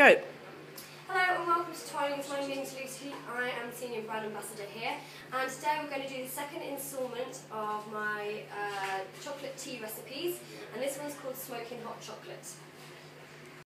go. Hello and welcome to Twinings. My name is Lucy. I am the Senior Brand Ambassador here, and today we're going to do the second instalment of my chocolate tea recipes, and this one's called Smoking Hot Chocolate.